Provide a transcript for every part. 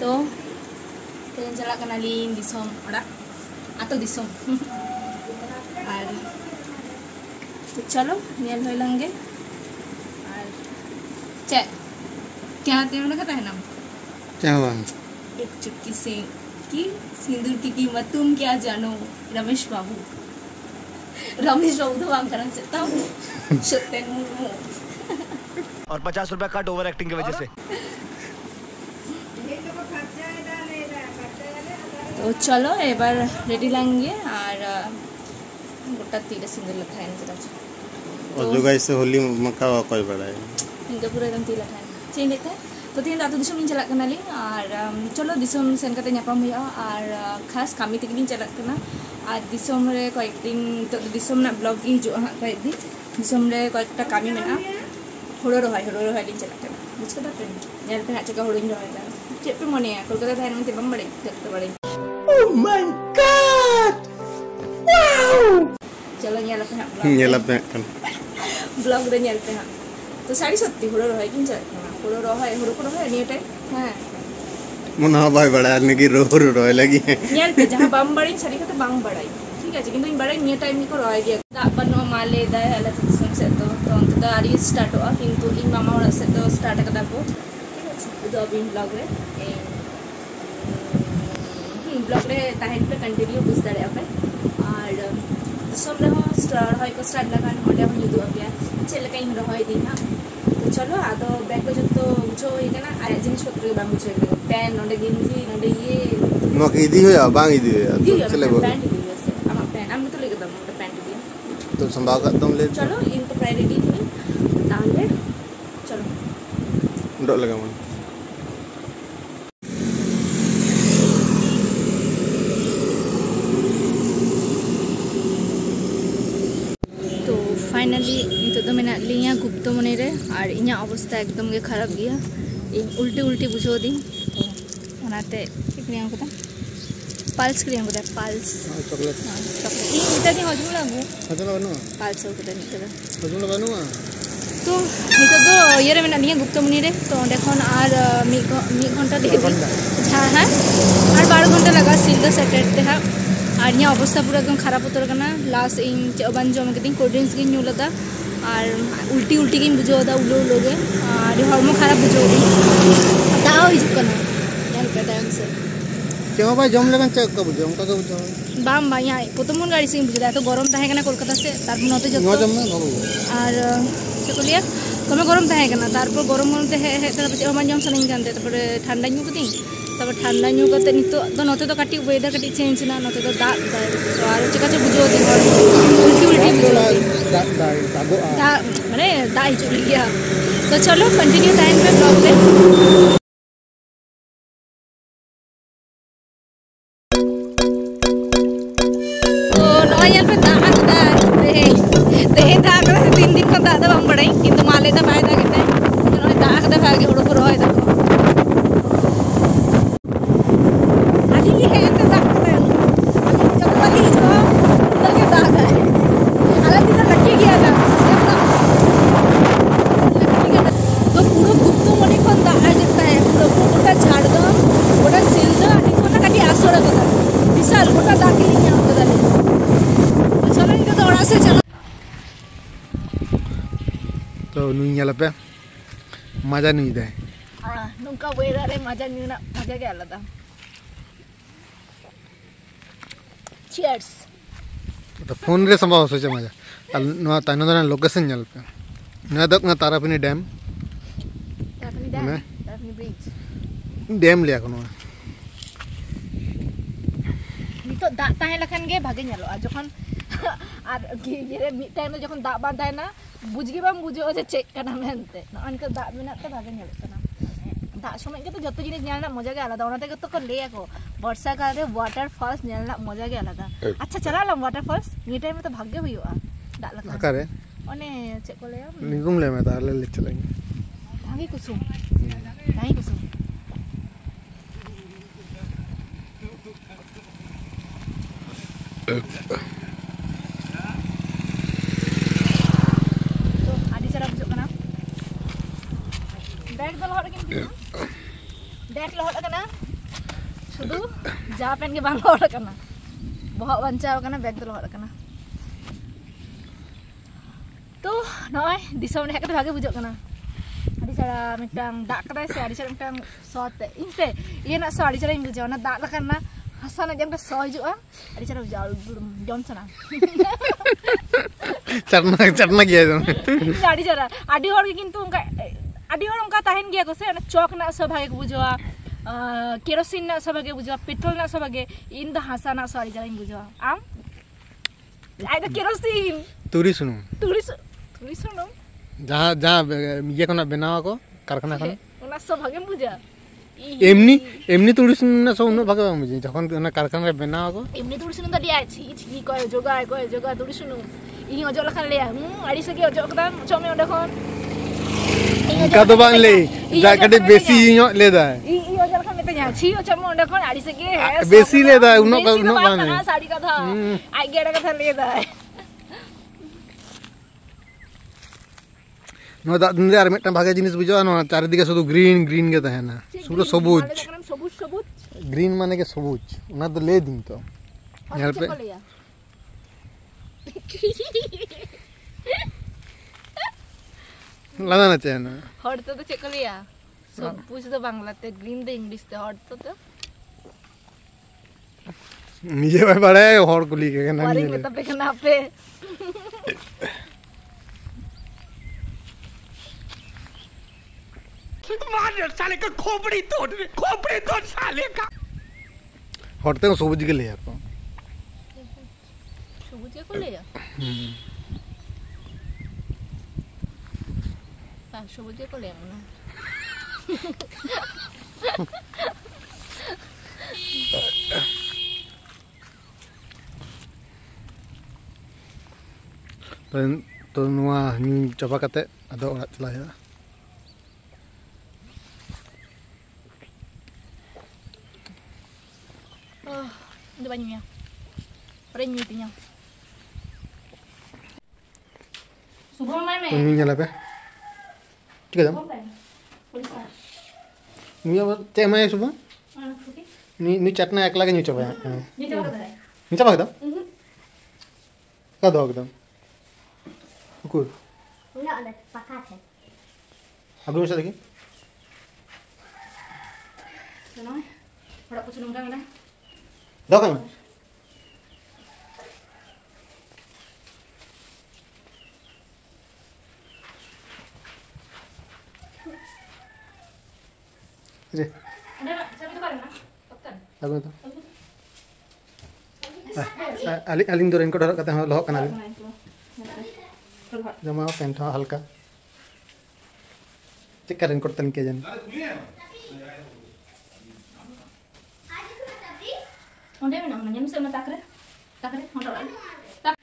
तो तेन चला कना लीन दिसोम ओड़ा आतो दिसोम और तो चलो नियल होय लंगे और चे क्या तेन लगा है नाम क्या हुआ एक चुटकी से की सिंदूर की कीमत तुम क्या जानो रमेश बाबू तो काम करना चाहता हूँ सत्यन मुर्मू और 50 रुपया कट ओवर एक्टिंग की वजह से। तो चलो एक बार रेडी लेंगे और गोटा तीरे सिंदूर लगा है जरा और जो गाइस होली मक्का कोई बड़ा है इनका पूरा एकदम तीर लगा है चेंज देते हैं तो तीन रातों दिसम इन चला करना ली और चलो दिसम सेन करते ᱧᱟᱯᱟᱢ हुआ और खास कामी तक इन चला करना और दिसम रे कोई दिन तो दिसम ना ब्लॉग की जो हाँ कोई दिन दिसम रे कोई टा कामी में ना हुड़ो रोहाई दिन चला करना बुझ कर तो यार पे हाथ चका हुड़ो इन रोहाई दा चेप पे मने कोलकाता थाने में तिबम बड़े जत्ते बड़े ओह माय गॉड वाओ चलो ᱧᱮᱞ पे kan ब्लॉग रे ᱧᱮᱞ पे हाँ तो साड़ी सत्ती हुड़ो रोहाई दिन चला करना हुड़ो को रोहाई नहीं टाइम हाँ मुना भाई बड़ा आदमी की रोए लगी है ᱧᱮᱞ पे जहाँ बम बड़ी साड़ी का तो बांग बड़ाई ठीक है किंतु इन बड़ाई निया टाइम को रोहाई दिया दा बनो माले दा हला दिसम से तो अंत तो आरी स्टार्ट हुआ किंतु इन मामा वाला से तो स्टार्ट कदा को ठीक है तो अभी ब्लॉग रे ब्लॉग रे ताहेन पे कंटिन्यू बुझ दाड़े आपे और सब रे स्टार होय को स्टार्ट लगा ओडे हम जुदु अपिया चेल का इन रहोय दिन हां तो चलो आदो बैग को जब तो जो ये ना आया जिनिस पत्र के बांगु छे पेन नोडे गिंजी नोडे ये नो की इदी होया बांग इदी होया तो चले गो पैंट दी वैसे हम पैंट हम तो लेके दम पैंट दी तो संभाल कर तुम ले चलो इन तो प्रायोरिटी थी ताले चलो डो लगा मन फाइनली नितो तो मेना लिया गुप्तो मने रे और इኛ अवस्था एकदम गे खराब गया इन उल्टी बुझो दी तो ओनाते क्रियाम को पल्स क्रियाम को पल्स चॉकलेट चॉकलेट इन इता दी हजम लागू बनु पल्स को दे नितो हजम बनु तो नितो तो ये रे मेना लिया गुप्तो मने रे तो ओंडे खन और मी घंटा दे दी हां हां और 12 घंटा लगा सिल्क सेटेट ते हा और यहाँ अवस्था पूरा एकदम खराब उतर करना लास्ट इन चबान जम के कोल्ड ड्रिंक्स की ᱧᱩ लदा और उल्टी की बुझो दा उलो लोगे और हॉर्मो खराब बुझो दी दाव हिजु करना यार पे टाइम से क्यों भाई जम लगन चेक का बुझो उनका का बुझो बाम बा यहाँ प्रथम गाड़ी से बुझा तो गरम ताहे कना कोलकाता से तार नते जतो नो जम ना बाबू और से को लिया कमे गरम ताहे कना तारपर गरम ते हे हे तार पे जम सनइन कानते तारपर ठंडा ᱧᱩ कदी तब ठंडा ᱧᱩ करते नितो तो नते तो काटी वेदर काटी चेंज ना नते तो दाग दाय तो आर चिका से बुझो दी उल्टी बुझो दा माने दाई चली गया तो चलो कंटिन्यू टाइम पे ब्लॉग पे तो नॉयल पे दाग दा ते दाग 3 दिन का दादा बम बड़ाई किंतु माले दा फायदा करते हैं तो दाग दा भागे हुड़ो को रोय दा तो नुई पे मजा नहीं दे नुका वेदर रे मजा न्यूना मजा के आलादा चीयर्स तो फोन रे संभव सोचे मजा नो तानो दना लोकेशन ñal पे ना दक ना Tarapani dam Tarapani bridge dam लिया कोनो नितो दा ताहे लखन गे भागे ñalo जखन और ये मिड टाइम में जखन दा बांधाय ना बुझगे बाम बुझो जे चेक करना मेनते अनका दा मेना तो भागे ñalo तना दा समय के तो जत्तो जिनिस ñalना मजा के आलादा ओनाते के तो को ले को वर्षा काल रे वाटरफॉल्स ñalना मजा के आलादा अच्छा चलालाम वाटरफॉल्स ये टाइम में तो भाग्य हुआ दा लखन अकारे ओने चेक को ले निगुम ले मैं ताले ले चलेंगे भागी कुसुम तो आदि चला बुझो कना बैग तो लहर के बैग लहर कना शुद्ध जा पेन के बांग लहर करना बहुत बंचा करना बैग तो लहर करना तो नॉय दिसम ने भागे बुझो करना अड़ी चढ़ा मिटांग दाग कदा से अड़ी चढ़ा मिटांग सॉट इन से ये ना सो अड़ी चढ़ा बुझो ना दाग करना हसन जम के सो हिजुआ अड़ी चढ़ा जाल जॉनसन चटना किया अड़ी चढ़ा अड़ी हर किंतु उनका अड़ी हर उनका ताहन गया को से चौक ना सो भागे बुझोआ केरोसिन ना सो भागे बुझोआ पेट्रोल ना सो भागे इन द हसा ना सो अड़ी चढ़ा बुझोआ आम आई द केरोसिन तुरी सुनो जहाँ ये कोना बनावा को कारखाना कोना उना सब भागे बुझा एमनी तुड़ी सुनो सब उन्नो भागे मुझे जखन उना कारखाना बनावा को एमनी तुड़ी सुनो दलिया छी को जोगा तुड़ी सुनो इ ओजो लखन ले आड़ी से के ओजो कदा चोमे ओंडे खन का तो बांग ले जाकटे बेसी ᱧᱚᱜ ले दा इ ओजो लखन मेते जा छी चोमे ओंडे खन आड़ी से के है बेसी ले दा उन्नो बांग साड़ी का था आई गेड़ा का था ले दा नो दा दिन आर मिटन भागे जिनिस बुझो ना चारिदिके शुद्ध ग्रीन के तहना पूरा सबुज ग्रीन माने के सबुज उना तो ले दिन तो यहाँ पे लाना ना चाहिए ना हॉट तो चेक कर लिया सब पूछ तो बांग्ला ते ग्रीन दे इंग्लिश ते हॉट तो मुझे भाई बड़ा है हॉट कुली के ना नहीं ले तब देखना पे मार साले का खोपड़ी तोड़ साले का हॉट ते सबुज के ले आपको सबुज को ले सबुज को ले ना तो नुआ नी चबा कते अदो ओरा चला है itu banyunya renyu tinya subuh main तो नी nyala पे ठीक है नी अब ते मैं सुबह नी चटना एक लगे नी चबा नी चबा एकदम का दो एकदम कुकुर उला ada pakat है अभी उसे देखिए सुनो बड़ा कुछ नंगा ना दो kan Ada siapa itu kan? Kapten. Aku itu. Aling do raincoat harap kata lohok kan aling. Jama pant halka. Cek ka raincoat tan ke jan. Onde mana namanya nusa na takre honda tak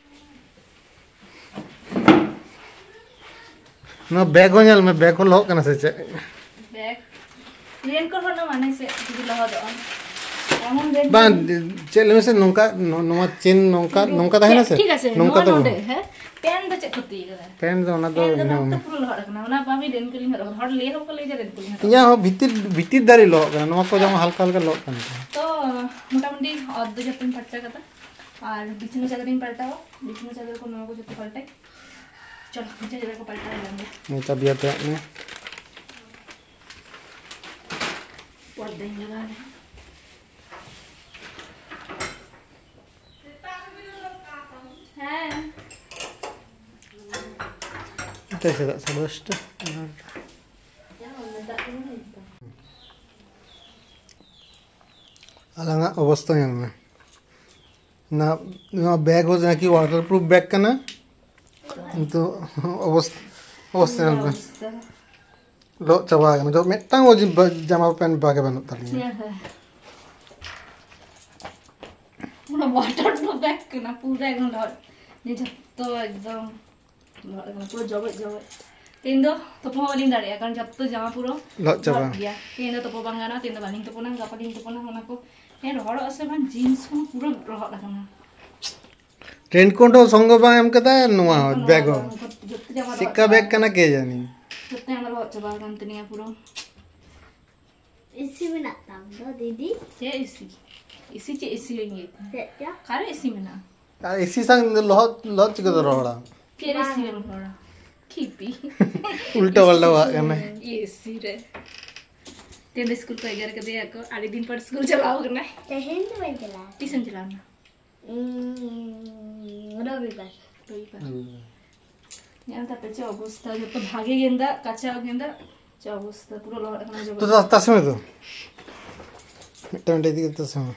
ना bag हो जाल मैं bag को lock करना से bag rain को होना माने से जुदी लहा दो एमन रेन बान चल में से नोंका नोमा चेन नोंका ता है ना से नोंका तो है पेन तो चेक होती है पेन तो ना तो तो पूरा लहा रखना ना बामी रेन को लिंग हर ले हम को ले जा रेन को या हो भीतर दारी लॉक करना नोमा को जमा हल्का लॉक करना तो मोटामोटी अद्ध जतन फटचा कता और बिछना चादर इन पलटाओ बिछना चादर को नोमा को जते पलटाए चलो बिछना चादर को पलटा लेंगे मैं चाबी आते हैं पड़ देंगे बाहर हैं कैसे दा सबस्ट अलग अवस्था है ना बैग हो जाए कि वाटरप्रूफ बैग का ना तो अवस्था लो चबा ना जो मिटang वो जमा पेन बागे बनत तली पूरा वाटरप्रूफ बैग ना पूरा एकदम लॉट ये तो एकदम पूरा जब तीन दो तो पोलिंग दाड़िया कारण जब तो जमा पूरा लो चबा गया तीन दो तो पोबांगाना तीन दो बालिंग तो पोना गापालिंग तो पोना मना को ये रोड असे बन जींस को पूरा रोड लगना रेन कोट संग बा एम कदा नुआ बैग सिक्का बैग कना के जानी जत्ते हमर बहुत चबा गंतनिया पूरा isi menak tam do didi. Cek isi cek isi lagi. Cek ya. Kare isi mana? আর এসি সাং লহত চিকে তো রহড়া Cek isi yang orang. Kipi. উল্টা পাল্টা ওয়া কেন Isi re. Tenda school ko agar kade ako ali din par school jalao karna. Tehin tu menjelas. Tuition jalana. Robi bar. Yang tapi cek অবস্থা যত ভাগে গেন্দা কাঁচা গেন্দা cek অবস্থা পুরো লহর এখানে জব তো তার সময় তো মিটার এদিকে তার সময়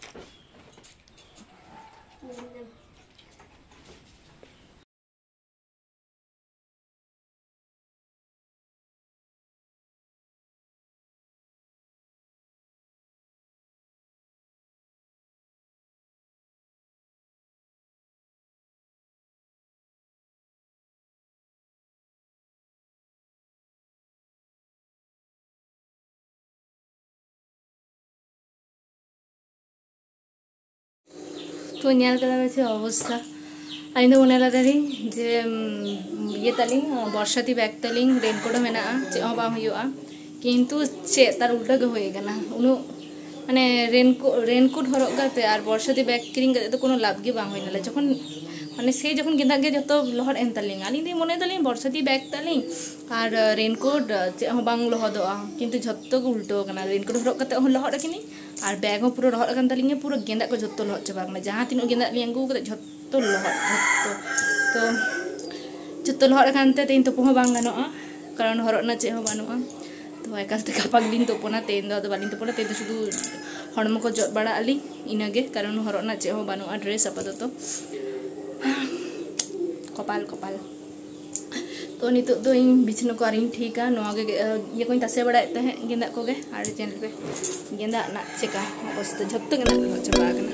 तो nyal kada beche অবস্থা আমি তো মনে লাদারি যে ইয়ে তালিং বর্ষাতি ব্যাগ তালিং রেনকোট মেনা চে হবা হইয়া কিন্তু চে তার উল্টা গে হয়ে গেনা উनु মানে রেনকোট হরক কাতে আর বর্ষাতি ব্যাগ কিরিং কাতে তো কোনো লাভ গে বাং হইনালে যখন মানে সেই যখন গেন্দা গে যত লহর এন তালিং আলি দি মনে তালিং বর্ষাতি ব্যাগ তালিং আর রেনকোট চে হবাং লহদোa কিন্তু যত উল্টো কানা রেনকোট হরক কাতে লহর রাখিনি আর ব্যাগ হো পুরো লহর কান তালিং পুরো গেন্দা को যত লহর চাবা মানে जहां তিনো গেন্দা লিয়াং গু কাতে যত লহর तो जत लहर कानते तेन तुपो हो बांग गानोआ कारण हरक ना चे हो बानुआ तो एकाते कापाक दिन तुपोना तेन दो बालिन तुपोना तेन शुधु हड़मो को जट बड़ा आली इनागे कारण हरक ना चे हो बानुआ ड्रेस आपातत कपाल कपाल तो नितो दो इन बिछनो को आरिन ठीका नोआ गे ये कोइन तासे बड़ा तहे गेंदा को गे आर चैनल पे गेंदा ना चेका अवस्था जत गेंदा को चबा गना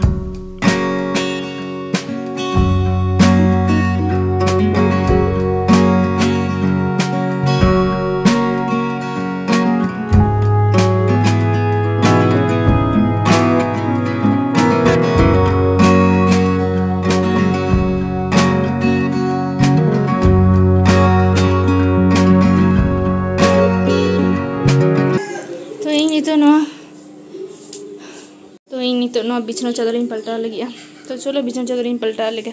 तो इन नितो नो बिछना चादर इन पलटा लगी तो चलो बिछना चादर इन पलटा लेके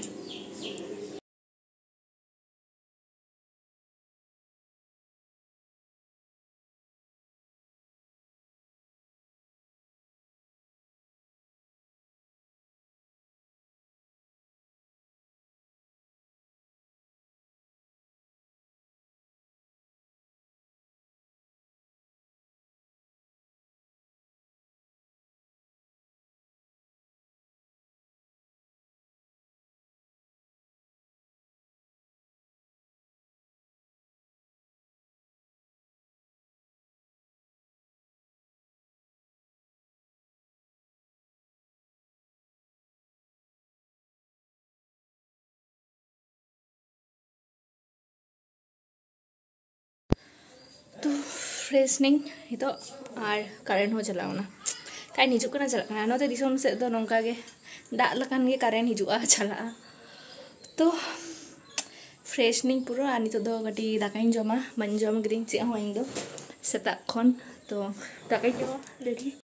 तो फ्रेशनिंग itu আর কারেন্ট हो चलावना काई हिजुक कना चला नोते दिसोम से दो नोंका गे दाग लकान गे कारेंट हिजुआ चला तो फ्रेशनिंग पूरा आनी तो दो गटी दाकाइन जमा बन जम ग्रीन चे हो इन दो सेता खन तो दाकाइ जमा रेडी